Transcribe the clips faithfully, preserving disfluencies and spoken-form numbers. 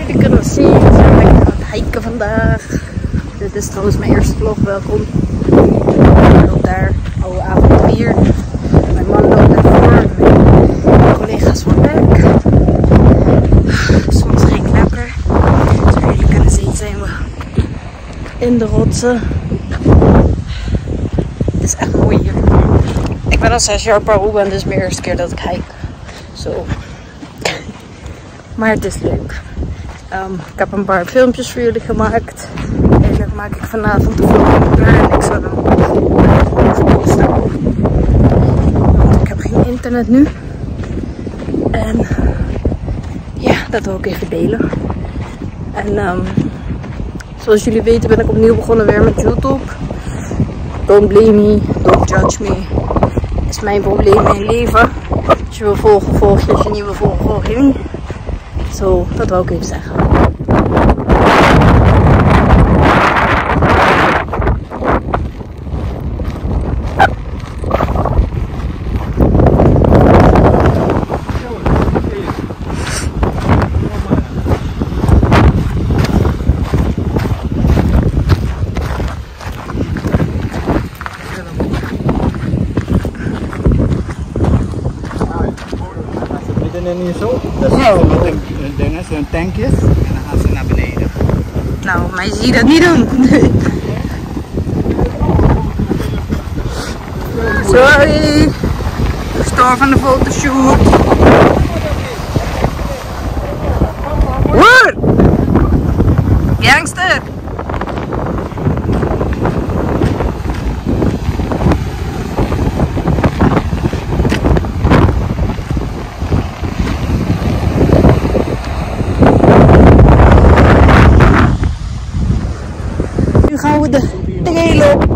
jullie kunnen zien, we zijn lekker aan het hiken vandaag. Dit is trouwens mijn eerste vlog, welkom. Ik loop daar, oude avontuur. Mijn man loopt daarvoor, mijn collega's van werk. Soms ging ik lekker. Zoals jullie kunnen zien zijn we in de rotsen. Het is echt mooi hier. Ik ben al zes jaar per Aruba en dit is mijn eerste keer dat ik hike. Zo. Maar het is leuk. Um, ik heb een paar filmpjes voor jullie gemaakt. En dat maak ik vanavond de vlog klaar en ik zal hem posten. Want ik heb geen internet nu. En ja, dat wil ik even delen. En um, zoals jullie weten ben ik opnieuw begonnen weer met YouTube. Don't blame me, don't judge me. Het is mijn probleem, mijn leven. Als je wil volgen, volg je. Als je niet wil volgen, volg je niet. Zo, dat wil ik even zeggen. En hier zo, dat is oh. een, een ding, zo'n tankjes en dan gaan ze naar beneden. Nou, mij zie je dat niet doen. Sorry, de store van de fotoshoot. Woer! Gangster! Gaan we de trail op.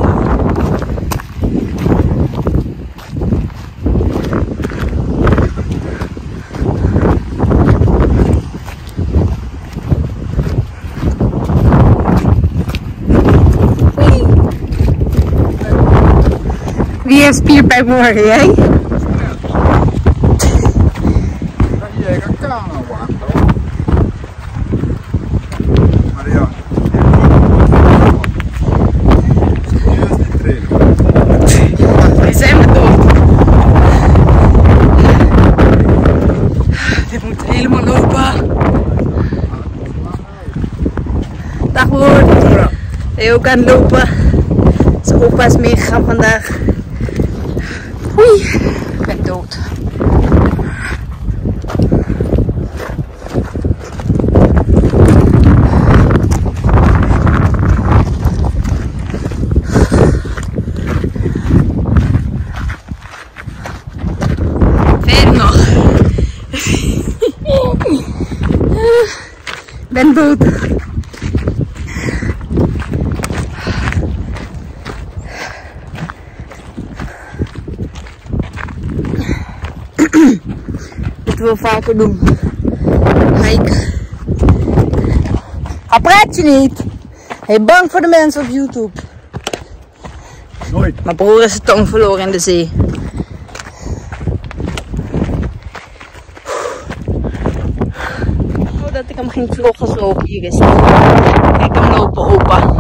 Wie heeft spierpijn morgen, jij? Dag hoor. Ben je ook aan het lopen? Zijn opa is meegegaan vandaag. Oei, ik ben dood. Verder nog. Ik ben dood. Dit wil vaker doen. Hike. Hij praat je niet. Hij is bang voor de mensen op YouTube. Nooit. Mijn broer is zijn tong verloren in de zee. Oh, dat ik hem ging vloggen zo. Hier is hij. Kijk hem lopen, opa.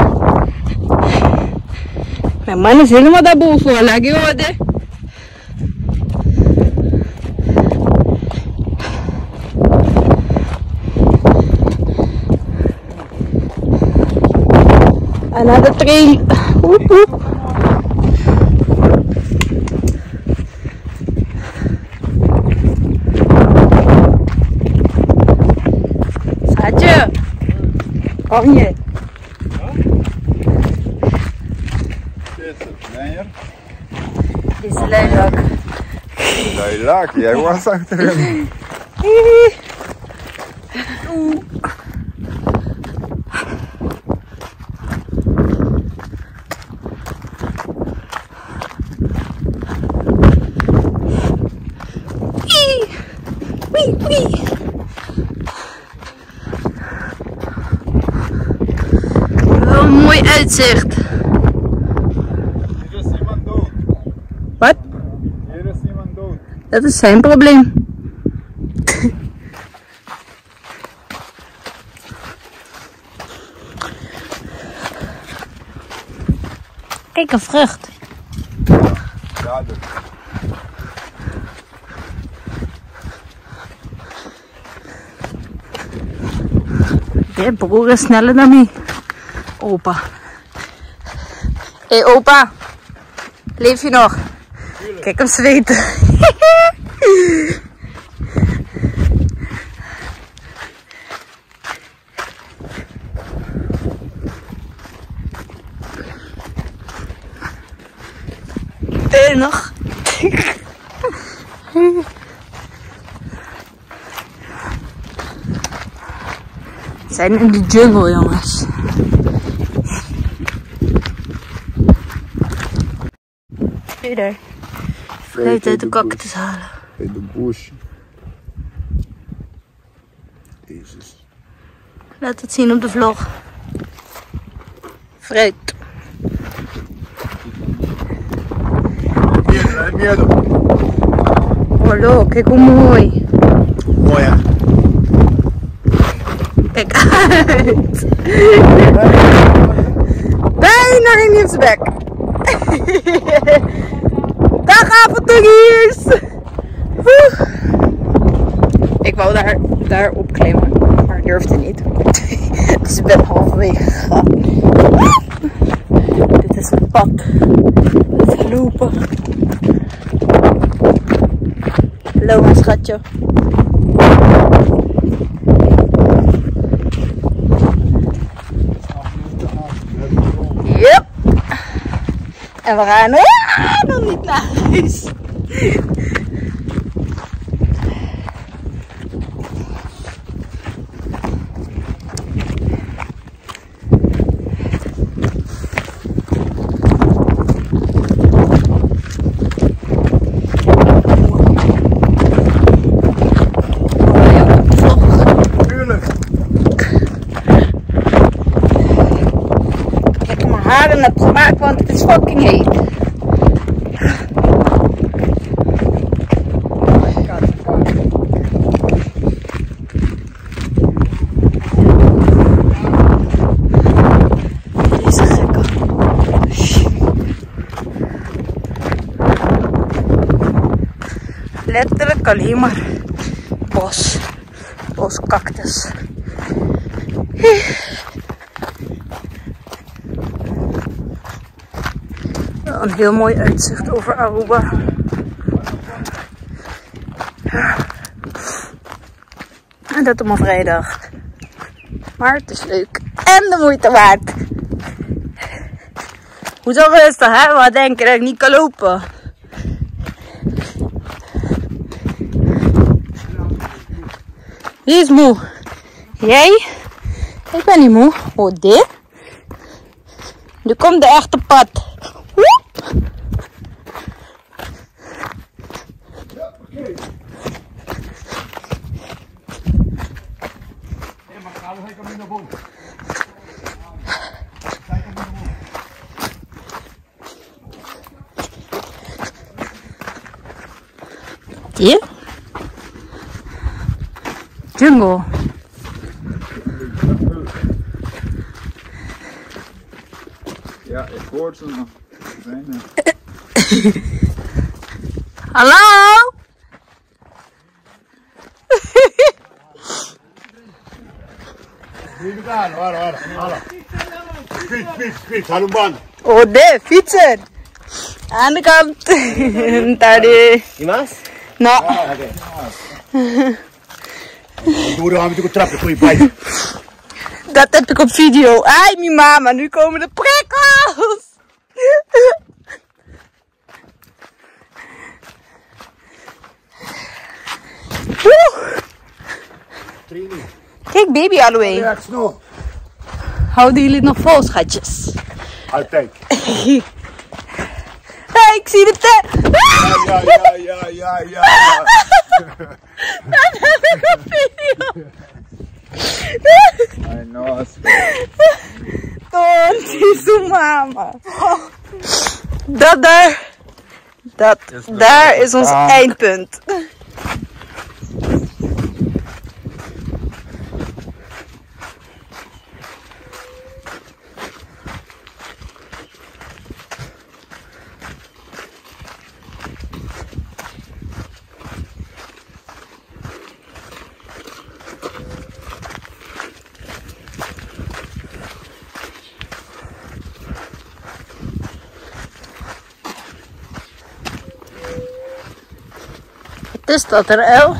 Mijn man is helemaal daarboven. Laat je horen. Another trail. Woep, woep. Saja, kom je? Dit is leuk. Leuk, jij was achterin. Wee, wee. Wel een mooi uitzicht. Hier is iemand dood. Wat? Hier is iemand dood. Dat is zijn probleem. Kijk, een vrucht. Ja, dus. De broer is sneller dan mij. Opa. Hé hey, opa. Leef je nog? Tuurlijk. Kijk hem zweten. En nog. We zijn in de jungle, jongens. Zie daar. Fruit uit de cactus halen. In de bush. Jezus. Laat het zien op de vlog. Fruit. Meer, meer dan. Hallo, kijk hoe mooi. Mooi hè? Kijk uit. Bijna in je bek. Dag avonturiers. Ik wou daar, daar opklimmen, maar ik durfde niet. Dus ik ben halverwege gegaan. Dit is een pad. Even lopen. Hallo mijn schatje. Yep. En we gaan ah, nog niet naar huis. Heb gemaakt, want het is fucking heet. Deze gekke. Letterlijk alleen maar bos. Boscactus. Een heel mooi uitzicht over Aruba. En dat op een vrijdag. Maar het is leuk. En de moeite waard. Hoezo rustig, hè? Wat denk je dat ik niet kan lopen? Wie is moe? Jij? Ik ben niet moe. Oh, dit? Nu komt de echte pad. Hier? Jungle. Ja, ik hoor ze nog. Zijn Hallo? Hier gaan, waar, waar, hallo. Fiets, fiets, fiets, hallo man. Oh, de fietsen. Aan de kant. Tadi. Imas? Nou. Doe dan met de trappen, goeie bij. Dat heb ik op video. Ai, mijn mama, nu komen de prikkels. Kijk, baby aloe. Ja, snel. Houden jullie het nog vol, schatjes? Altijd. Hey, ik zie de tent. Ja, ja, ja, ja, ja, ja. Dat heb ik op video. I know. Tonti, su mama. Dat daar. Dat daar is ons eindpunt. is dat er, El?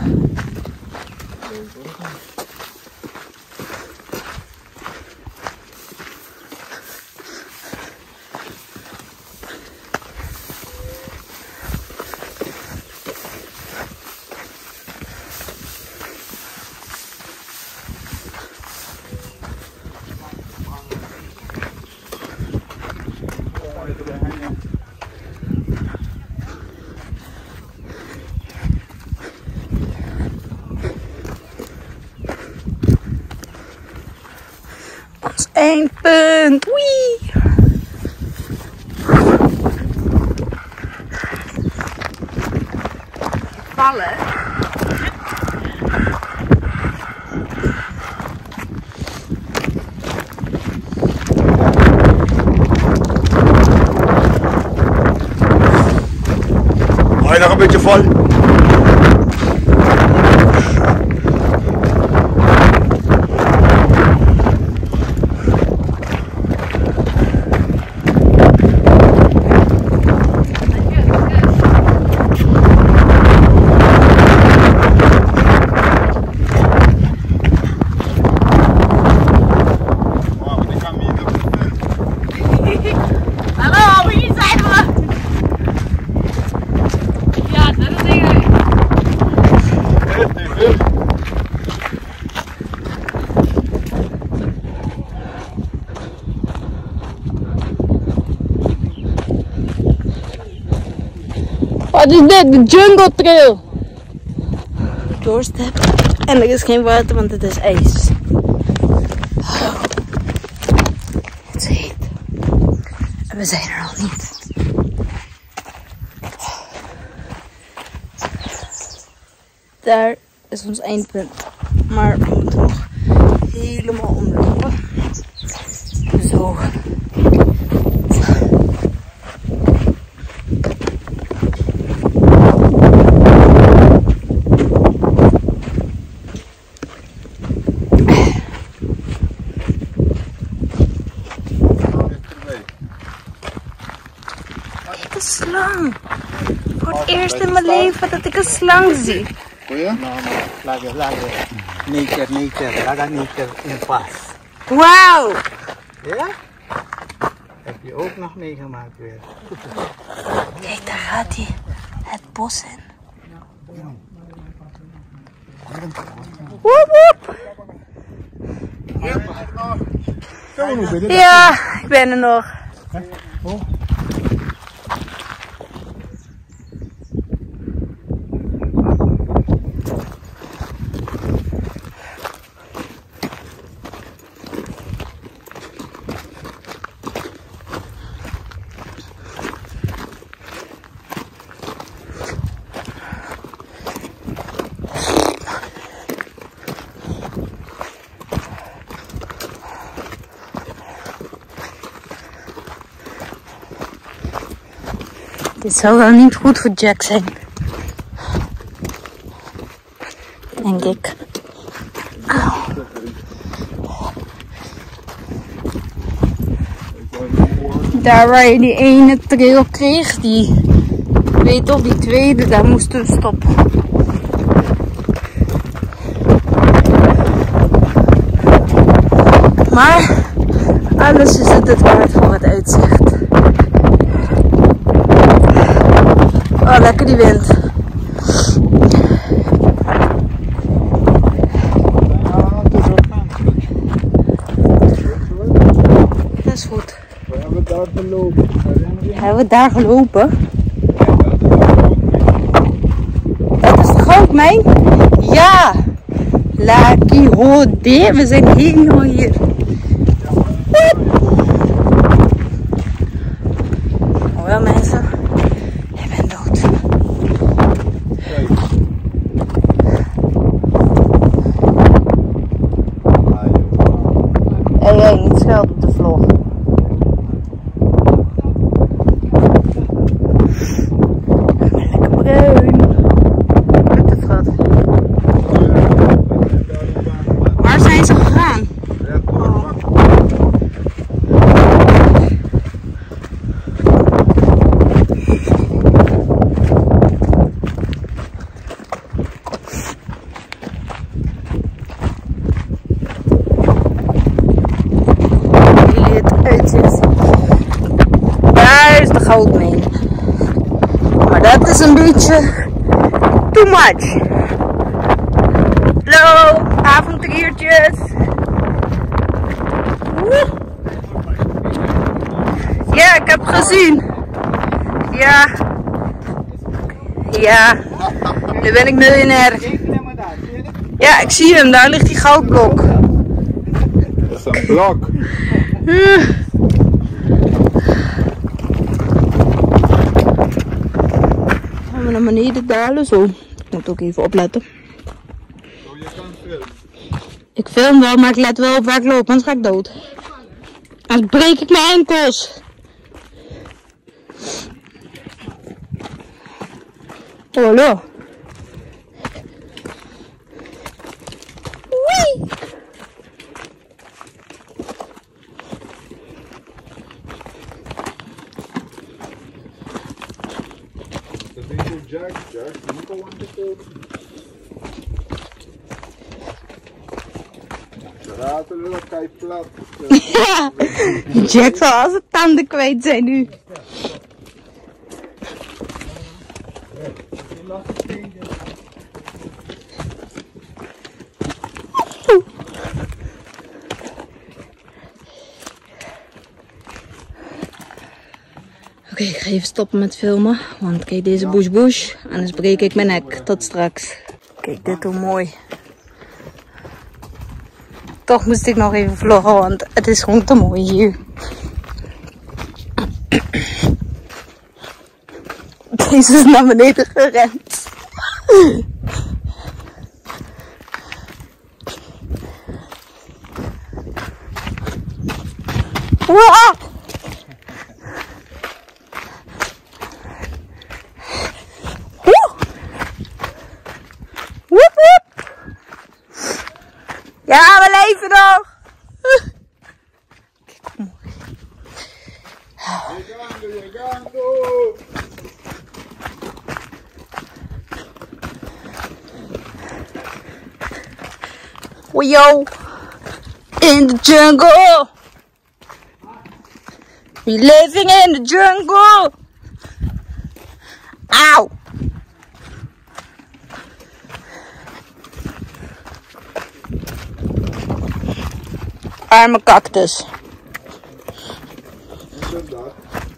Ons eindpunt. Wee! Vallen. Hou je nog een beetje vol? Wat is dit? De Jungle Trail. Doorstep. En er is geen water, want het is ijs. Oh. Het is heet. En we zijn er al niet. Daar is ons eindpunt. Maar we moeten nog helemaal omlopen. Zo. Kijk, een slang. Voor het eerst in mijn leven dat ik een slang zie. No, no, lage, lage. Nature, nature, laga nature in pas. Wauw! Ja? Heb je ook nog meegemaakt weer. Kijk, daar gaat hij. Het bos in. Woep woep! Ja, ik ben er nog. Dit zou wel niet goed voor Jack zijn. Denk ik. Auw. Daar waar je die ene trail kreeg, die weet of die tweede, daar moesten we stoppen. Maar alles is het het waard voor het uitzicht. Oh, lekker die wind. Dat is goed. We hebben daar gelopen. Hebben we daar gelopen? Dat is toch ook mijn? Ja! Lucky hode. We zijn helemaal hier. Oh wel mensen. Ik ben dood. Hé, hé, niet schelden op de vlog. Lekker bruin. Wat het gaat. Waar zijn ze gegaan? Oh. goud meen. Maar dat is een beetje too much. Hallo, avonturiertjes. Woe. Ja, ik heb gezien. Ja. Ja. Nu ben ik miljonair. Ja, ik zie hem. Daar ligt die goudblok. Dat is een blok. Uh. Gaan we naar beneden dalen zo. Ik moet ook even opletten. Oh, je kan filmen. Ik film wel, maar ik let wel op waar ik loop, anders ga ik dood. Anders breek ik mijn enkels. Oh, hallo. Wee. Dat is zo Jack, Jack. Je moet al lang gekomen. Ze ratelen dat kei plat. Ja, Jack zal als het tanden kwijt zijn nu. Oké, ik ga even stoppen met filmen, want kijk deze bush bush, anders breek ik mijn nek. Tot straks. Kijk dit hoe mooi. Toch moest ik nog even vloggen, want het is gewoon te mooi hier. Deze is naar beneden gerend. Wow. Woep woep. Ja, we leven nog. Kijk hoe mooi. Llegando, llegando. We yo in the jungle. We living in the jungle. Auw. Arme cactus. Inderdaad.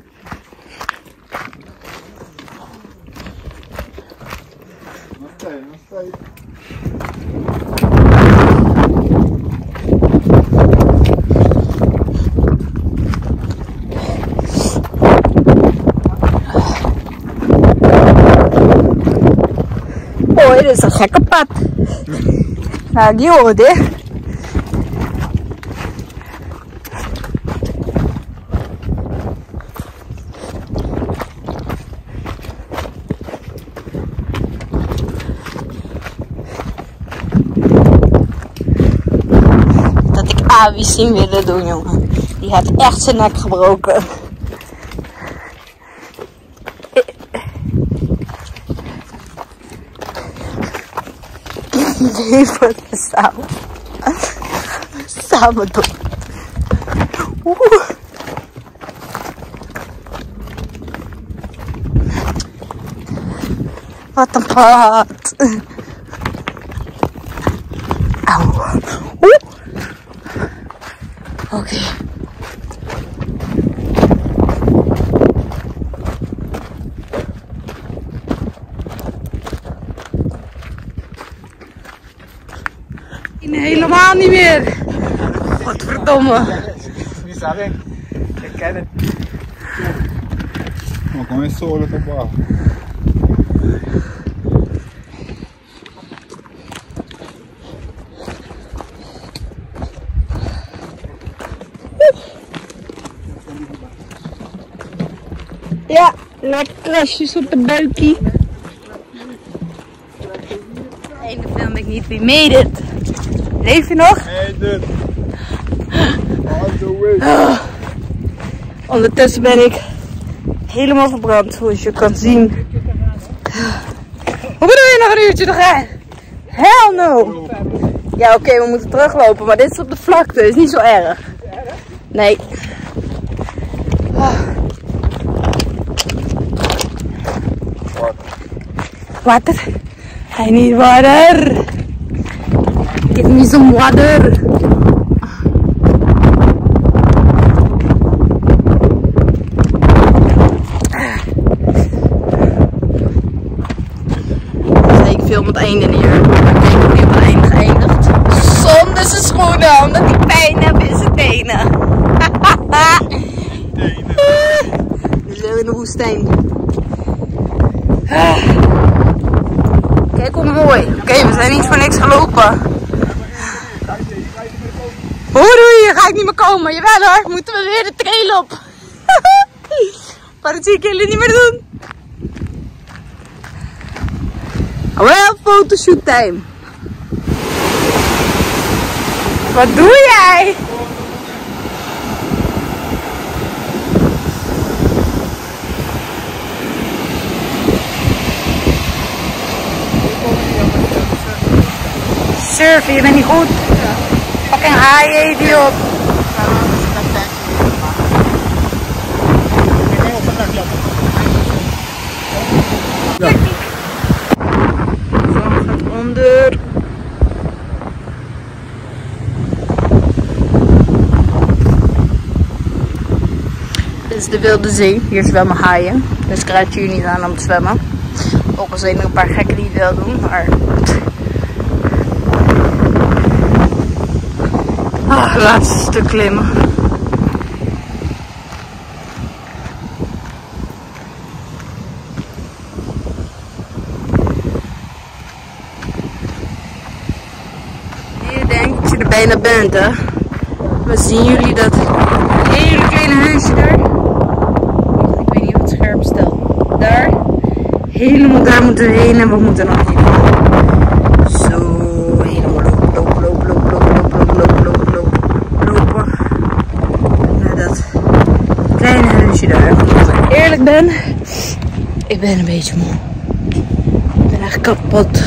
Nog steeds, nog steeds. Oh, dit is een gekke pad. Nou, die hoort hè. Dat ik Avi zien willen doen, jongen. Die had echt zijn nek gebroken. Even samen. Samen doen. Oeh. Wat een pad. Auw. Oeh. Oké. Okay. Helemaal niet meer. Godverdomme. Niet saben. Ik ken het. Oh, kom eens zo lekker bij. Ja, lekker klasjes op het buikje. Nee, dan film ik niet. Wie made it? Leef je nog? Hey, dit. All the way. Oh. Ondertussen ben ik helemaal verbrand, zoals je kan zien. Hoe bedoel je nog een uurtje te gaan? Hell no! Ja, oké, okay, we moeten teruglopen, maar dit is op de vlakte, is niet zo erg. Nee. Oh. water. I need water. Give me some water. Ik film het einde neer. Maar kijk hoe die op het einde geëindigd. Zonder zijn schoenen, omdat hij pijn heeft in zijn tenen. We zijn in de woestijn. Kijk hoe mooi. Oké, okay, we zijn niet voor niks gelopen. Hoe doe je? Ga ik niet meer komen? Jawel hoor, moeten we weer de trail op. Maar dat zie ik jullie niet meer doen. Wel, fotoshoot time. Wat doe jij? Surfen, je bent niet goed. Fucking haaien, idiot. Ja. Zon gaat onder. Dit is de Wilde Zee. Hier zwemmen haaien. Dus ik raad jullie niet aan om te zwemmen. Ook al zijn er een paar gekken die het wel doen, maar... Ah, laatste stuk klimmen. Je denkt dat je er bijna bent, hè? Maar zien jullie dat hele kleine huisje daar? Ik weet niet of het scherp stel. Daar. Helemaal daar moeten we heen en we moeten nog heen. Zo, helemaal lopen, lopen, lopen, lopen, lopen, lopen, lopen, lopen, lopen. Naar dat kleine huisje daar. Als ik eerlijk ben, ik ben een beetje moe. Ik ben echt kapot.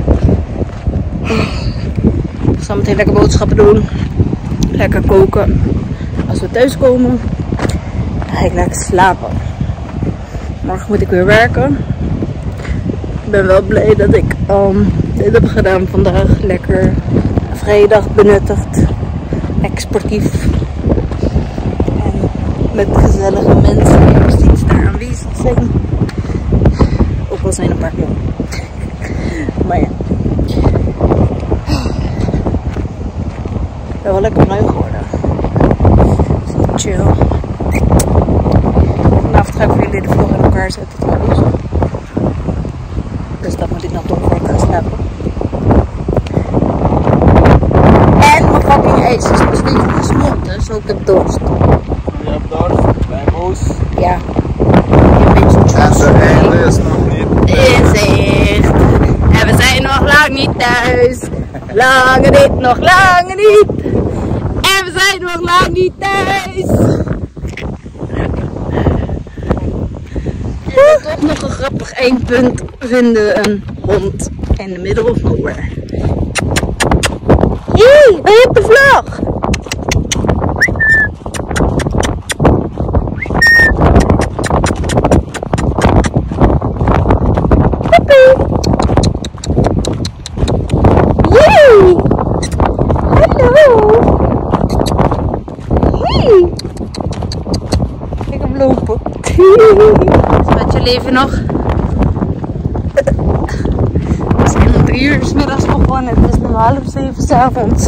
Ik zal meteen lekker boodschappen doen. Lekker koken. Als we thuis komen, dan ga ik lekker slapen. Morgen moet ik weer werken. Ik ben wel blij dat ik um, dit heb gedaan vandaag. Lekker een vrije dag benuttigd. Lekker sportief. En met gezellige mensen die nog steeds daar aanwezig zijn. Ook al zijn een paar moe. Maar ja. Ik ben wel lekker ruim geworden. Zo chill. Vanavond ga ik voor jullie de vlog in elkaar zetten trouwens. Dus dat moet ik nog doen voor ik ga slapen. En mijn fucking ijs is nog steeds gesmolten, zo ik heb dorst. Je hebt dorst, bij Moes. Ja. Een beetje En de einde is nog niet. in zicht. En we zijn nog lang niet thuis. Lange niet, nog lang niet. En we zijn nog lang niet thuis. En toch nog een grappig eindpunt vinden, een hond in the middle of nowhere. Hé, waar heb je de vlag? Yay! Hallo! Hey! Ik heb lopen. Met je leven nog? We zijn om drie uur 's middags begonnen. Het is nu half zeven 's avonds.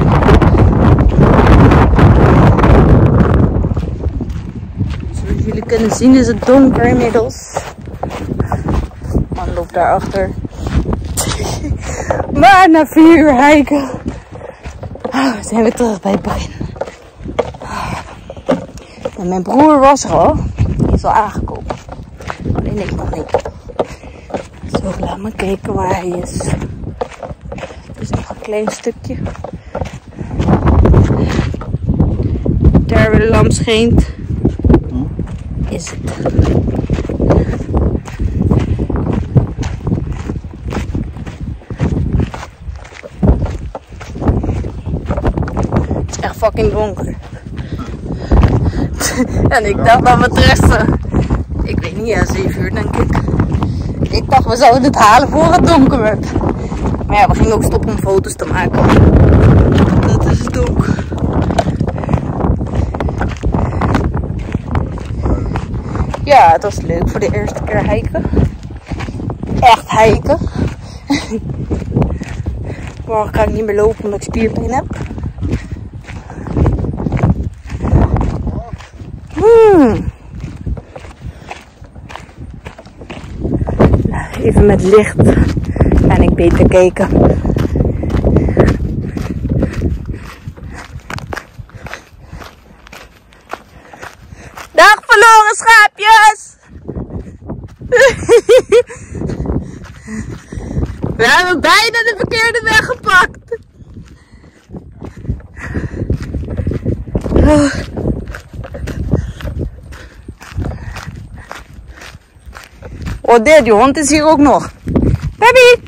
Zoals jullie kunnen zien is het donker inmiddels. Man loopt daarachter. Maar na vier uur hiken zijn we terug bij het begin. En mijn broer was er al. Die is al aangekomen. Alleen ik nog niet. Zo, laat maar kijken waar hij is. Het is nog een klein stukje. Daar waar de lamp schijnt, is het. Het is echt fucking donker. En ik dacht dat we het resten. Ik weet niet, ja, zeven uur denk ik. ik dacht we zouden het halen voor het donker werd. Maar ja, we gingen ook stoppen om foto's te maken. Dat is het ook. Ja, het was leuk voor de eerste keer hiken. Echt hiken. Morgen ga ik niet meer lopen omdat ik spierpijn heb. Hmm. Nou, even met licht kan ik beter kijken. Dag verloren schaapjes! We hebben bijna de verkeerde weg gepakt. Oh. Oh, dit, die hond is hier ook nog. Baby!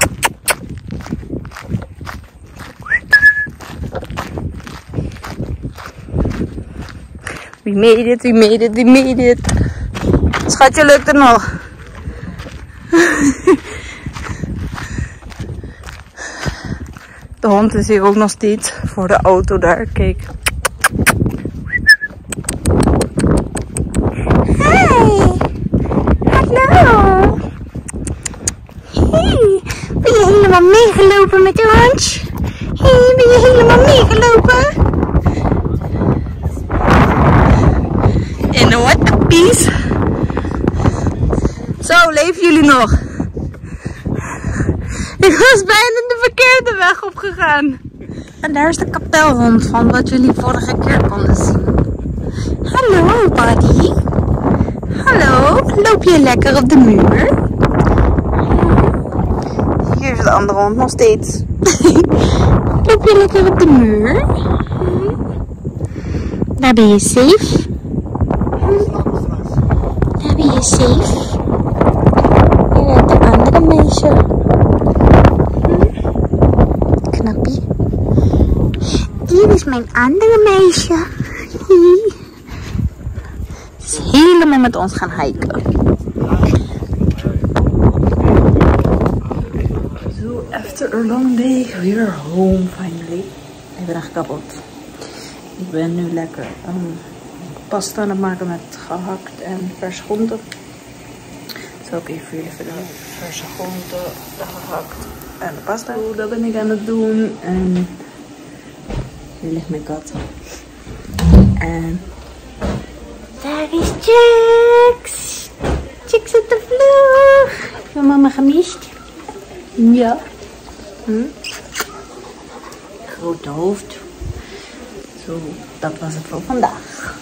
We made it, we made it, we made it. Schatje, lukt het nog? De hond is hier ook nog steeds voor de auto daar. Kijk. Hey! Hallo! Hey! Ben je helemaal meegelopen met de hond? Hey, ben je helemaal meegelopen? In de waterpies. Zo, leven jullie nog? Ik was bijna de verkeerde weg opgegaan. En daar is de kapelhond van wat jullie vorige keer konden zien. Hallo, buddy. Hallo, loop je lekker op de muur? Hier is de andere hond nog steeds. Loop je lekker op de muur? Daar ben je safe. Daar ben je safe. Hier is de andere meisje. Knappie. Hier is mijn andere meisje. Ze is helemaal met ons gaan hiken. So after a long day, we're home finally. Ik ben echt kapot. Ik ben nu lekker um, pasta aan het maken met gehakt en verse groenten. Zal ik even voor jullie vertellen. Verse groenten, de gehakt en de pasta. So, dat ben ik aan het doen. En hier ligt mijn kat. En daar is Chicks. Chicks op de vloer. Heb je mama gemist? Ja. Hm? Grote hoofd. Zo, dat was het voor vandaag.